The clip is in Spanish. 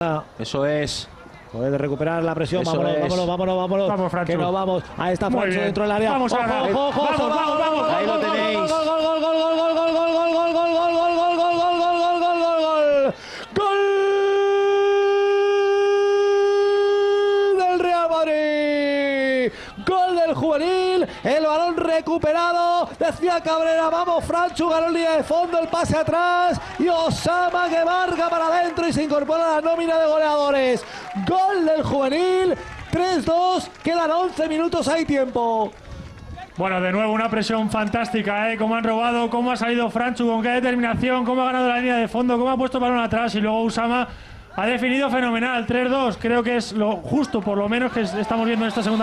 Eso es. Puede recuperar la presión. Eso Vámonos, es. vámonos. Vamos, Franchu. Que nos vamos. Ahí está Muy Franchu bien. dentro del área. Vamos a ganar. Vamos. Ahí lo tenéis. ¡Gol del Real Madrid! ¡Gol del juvenil! El balón recuperado. Decía Cabrera, vamos Franchu, ganó el línea de fondo, el pase atrás. Y Osama que marca para adentro y se incorpora a la nómina de goleadores. Gol del juvenil. 3-2. Quedan 11 minutos, hay tiempo. Bueno, de nuevo una presión fantástica, ¿eh? Cómo han robado, cómo ha salido Franchu, con qué determinación, cómo ha ganado la línea de fondo, cómo ha puesto el balón atrás y luego Usama ha definido fenomenal. 3-2, creo que es lo justo, por lo menos, que estamos viendo en esta segunda.